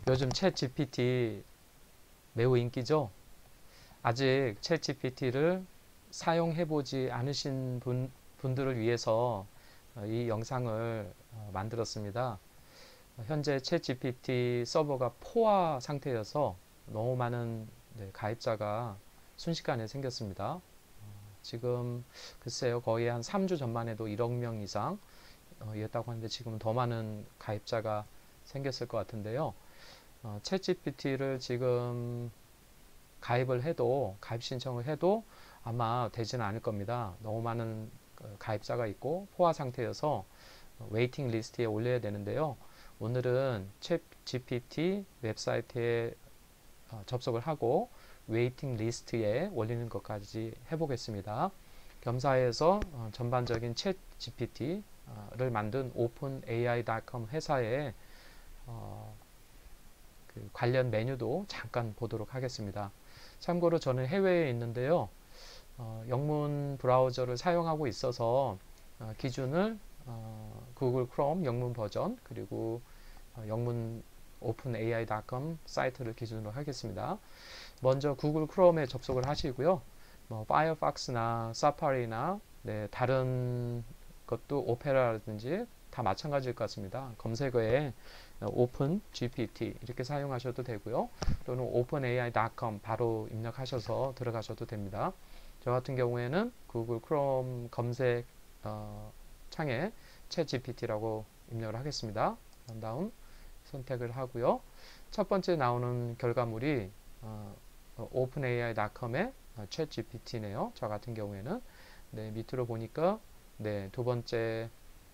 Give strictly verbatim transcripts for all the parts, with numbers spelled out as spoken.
요즘 챗 지피티 매우 인기죠? 아직 챗 지피티를 사용해보지 않으신 분, 분들을 위해서 어, 이 영상을 어, 만들었습니다. 현재 챗 지피티 서버가 포화 상태여서 너무 많은 네, 가입자가 순식간에 생겼습니다. 지금 글쎄요, 거의 한 삼 주 전만 해도 일억 명 이상 어, 이었다고 하는데 지금은 더 많은 가입자가 생겼을 것 같은데요. 어, 챗 지피티를 지금 가입을 해도 가입 신청을 해도 아마 되지는 않을 겁니다. 너무 많은 가입자가 있고 포화 상태여서 웨이팅 리스트에 올려야 되는데요. 오늘은 챗 지피티 웹사이트에 접속을 하고 웨이팅 리스트에 올리는 것까지 해보겠습니다. 겸사해서 전반적인 챗 지피티를 만든 오픈 에이아이 닷컴 회사의 그 관련 메뉴도 잠깐 보도록 하겠습니다. 참고로 저는 해외에 있는데요. 어, 영문 브라우저를 사용하고 있어서 어, 기준을 어, 구글 크롬 영문 버전 그리고 어, 영문 오픈 에이아이 닷컴 사이트를 기준으로 하겠습니다. 먼저 구글 크롬에 접속을 하시고요. 뭐 파이어폭스나 사파리나 네, 다른 것도 오페라라든지 다 마찬가지일 것 같습니다. 검색어에 오픈 지피티 이렇게 사용하셔도 되고요. 또는 오픈 에이아이 닷컴 바로 입력하셔서 들어가셔도 됩니다. 저 같은 경우에는 구글 크롬 검색 어, 창에 챗 지피티라고 입력을 하겠습니다. 그런 다음 선택을 하고요. 첫 번째 나오는 결과물이 어, 오픈 에이아이 닷컴의 챗 지피티네요. 저 같은 경우에는 네, 밑으로 보니까 네, 두 번째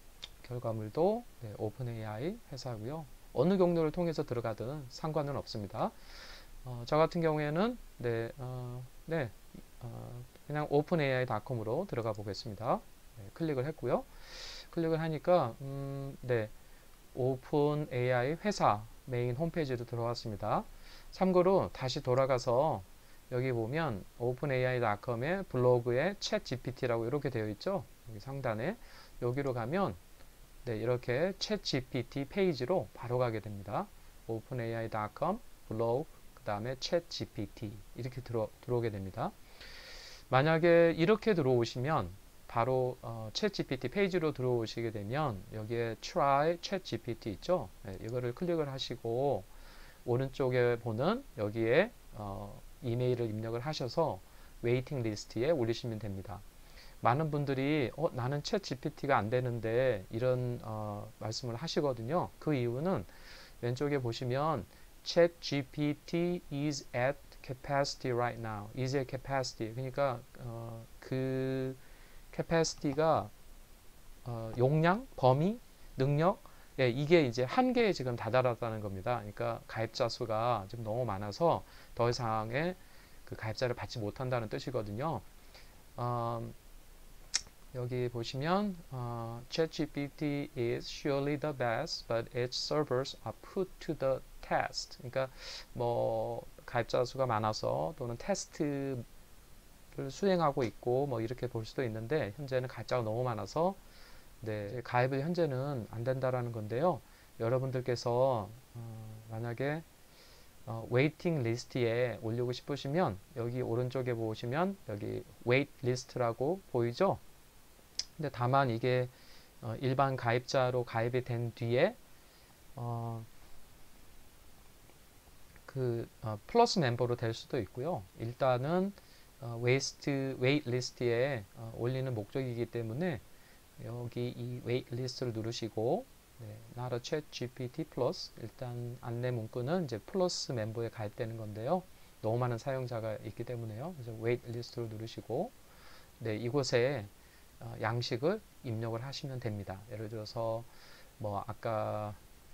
결과물도 네, 오픈 에이아이 회사고요. 어느 경로를 통해서 들어가든 상관은 없습니다. 어, 저 같은 경우에는 네, 어, 네, 어, 그냥 오픈 에이아이 닷컴으로 들어가 보겠습니다. 네, 클릭을 했고요. 클릭을 하니까 음, 네, 오픈 에이아이 회사 메인 홈페이지로 들어왔습니다. 참고로 다시 돌아가서 여기 보면 오픈 에이아이 닷컴의 블로그에 챗 지피티라고 이렇게 되어 있죠. 여기 상단에 여기로 가면 네, 이렇게 챗 지피티 페이지로 바로 가게 됩니다. 오픈 에이아이 닷컴 블로그 그 다음에 챗 지피티 이렇게 들어, 들어오게 됩니다. 만약에 이렇게 들어오시면 바로 어, 챗 지피티 페이지로 들어오시게 되면 여기에 try 챗 지피티 있죠. 네, 이거를 클릭을 하시고 오른쪽에 보는 여기에 어, 이메일을 입력을 하셔서 웨이팅 리스트에 올리시면 됩니다. 많은 분들이 어, 나는 챗 지피티가 안 되는데 이런 어, 말씀을 하시거든요. 그 이유는 왼쪽에 보시면 챗 지피티 is at capacity right now. is at capacity. 그러니까 어, 그 capacity가 어, 용량, 범위, 능력 예, 이게 이제 한계에 지금 다다랐다는 겁니다. 그러니까 가입자 수가 지금 너무 많아서 더 이상의 그 가입자를 받지 못한다는 뜻이거든요. 어, 여기 보시면 어, ChatGPT is surely the best, but its servers are put to the test. 그러니까 뭐 가입자 수가 많아서 또는 테스트를 수행하고 있고 뭐 이렇게 볼 수도 있는데 현재는 가입자가 너무 많아서 네, 가입을 현재는 안 된다라는 건데요. 여러분들께서 어, 만약에 어, 웨이팅 리스트에 올리고 싶으시면 여기 오른쪽에 보시면 여기 웨이트 리스트라고 보이죠? 근데 다만 이게 어, 일반 가입자로 가입이 된 뒤에 어, 그 어, 플러스 멤버로 될 수도 있고요. 일단은 어, 웨이스트 웨이트 리스트에 어, 올리는 목적이기 때문에 여기 이 웨이트 리스트를 누르시고 네, not a chat 지피티 플러스 일단 안내 문구는 이제 플러스 멤버에 가입되는 건데요. 너무 많은 사용자가 있기 때문에요. 그래서 웨이트 리스트를 누르시고 네, 이곳에 어, 양식을 입력을 하시면 됩니다. 예를 들어서 뭐 아까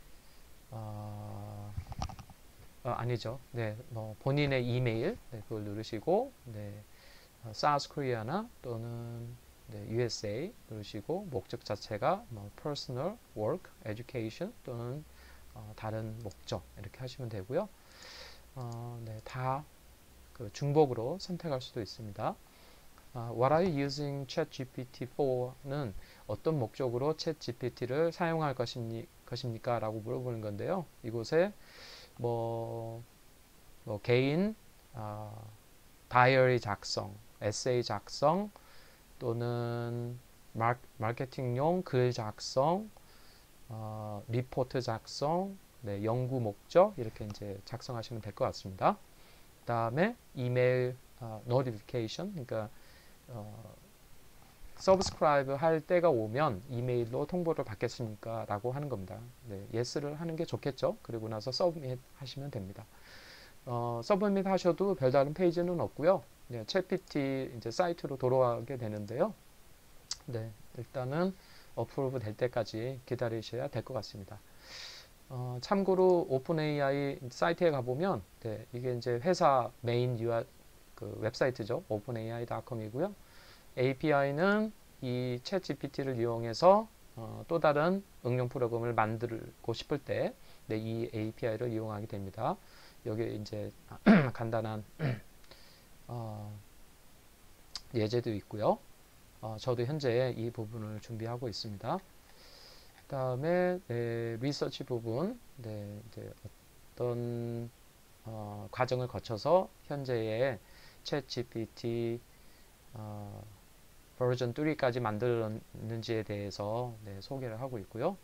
어, 어, 아니죠. 네, 뭐 본인의 이메일 네, 그걸 누르시고 네, 어, South Korea나 또는 네, 유에스에이 누르시고 목적 자체가 뭐 Personal, Work, Education 또는 어, 다른 목적 이렇게 하시면 되고요. 어, 네, 다 그 중복으로 선택할 수도 있습니다. Uh, what are you using ChatGPT for는 어떤 목적으로 ChatGPT를 사용할 것입니, 것입니까? 라고 물어보는 건데요. 이곳에 뭐, 뭐 개인 어, 다이어리 작성, 에세이 작성 또는 마, 마케팅용 글 작성, 어, 리포트 작성, 네, 연구 목적 이렇게 이제 작성하시면 될 것 같습니다. 그 다음에 이메일 어, 노티피케이션, 그러니까 어, 서브스크라이브 할 때가 오면 이메일로 통보를 받겠습니까? 라고 하는 겁니다. 네, 예스를 하는 게 좋겠죠. 그리고 나서 서브밋 하시면 됩니다. 어, 서브밋 하셔도 별다른 페이지는 없고요. 네, 챗피티 이제 사이트로 돌아가게 되는데요. 네, 일단은 어프로브 될 때까지 기다리셔야 될 것 같습니다. 어, 참고로 오픈에이아이 사이트에 가보면 네, 이게 이제 회사 메인 유아 그 웹사이트죠. 오픈에이아이 닷컴이고요. 에이피아이는 이 챗 지피티를 이용해서 어, 또 다른 응용 프로그램을 만들고 싶을 때 네, 이 에이피아이를 이용하게 됩니다. 여기에 이제 간단한 어, 예제도 있고요. 어, 저도 현재 이 부분을 준비하고 있습니다. 그 다음에 네, 리서치 부분, 네, 이제 어떤 어, 과정을 거쳐서 현재의 챗 지피티 어, 버전 삼까지 만들었는지에 대해서 네, 소개를 하고 있고요.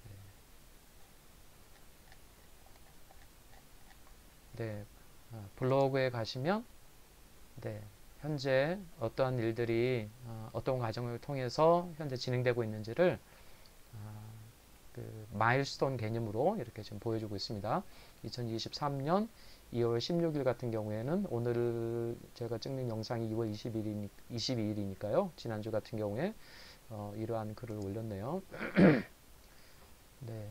네, 네, 어, 블로그에 가시면 네, 현재 어떠한 일들이 어, 어떤 과정을 통해서 현재 진행되고 있는지를 어, 그 마일스톤 개념으로 이렇게 지금 보여주고 있습니다. 이천이십삼 년 이월 십육 일 같은 경우에는 오늘 제가 찍는 영상이 이월 이십이 일이니까요. 지난주 같은 경우에 어, 이러한 글을 올렸네요. 네.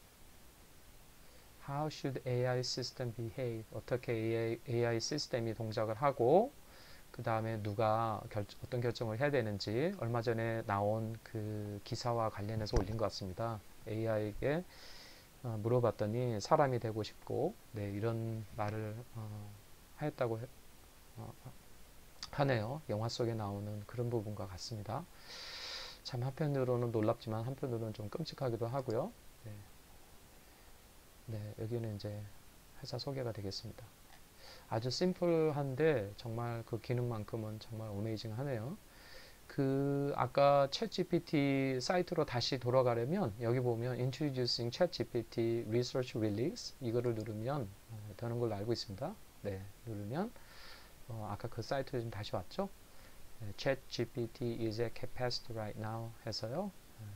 How should 에이아이 system behave? 어떻게 에이아이, 에이아이 시스템이 동작을 하고 그 다음에 누가 결, 어떤 결정을 해야 되는지 얼마 전에 나온 그 기사와 관련해서 올린 것 같습니다. 에이아이에게 어, 물어봤더니 사람이 되고 싶고 네, 이런 말을 어, 하였다고 해, 어, 하네요. 영화 속에 나오는 그런 부분과 같습니다. 참 한편으로는 놀랍지만 한편으로는 좀 끔찍하기도 하고요. 네, 네, 여기는 이제 회사 소개가 되겠습니다. 아주 심플한데 정말 그 기능만큼은 정말 어메이징 하네요. 그 아까 챗지피티 사이트로 다시 돌아가려면 여기 보면 Introducing ChatGPT Research Release 이거를 누르면 어, 되는 걸로 알고 있습니다. 네, 누르면 어, 아까 그 사이트에 좀 다시 왔죠? 네, ChatGPT is at capacity right now 해서요.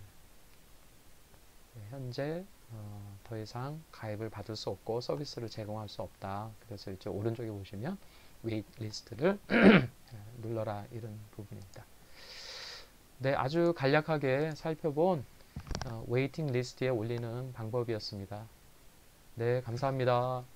네, 현재 어, 더 이상 가입을 받을 수 없고 서비스를 제공할 수 없다. 그래서 이제 오른쪽에 보시면 웨이트 리스트를 눌러라 이런 부분입니다. 네, 아주 간략하게 살펴본 어, 웨이팅 리스트에 올리는 방법이었습니다. 네, 감사합니다.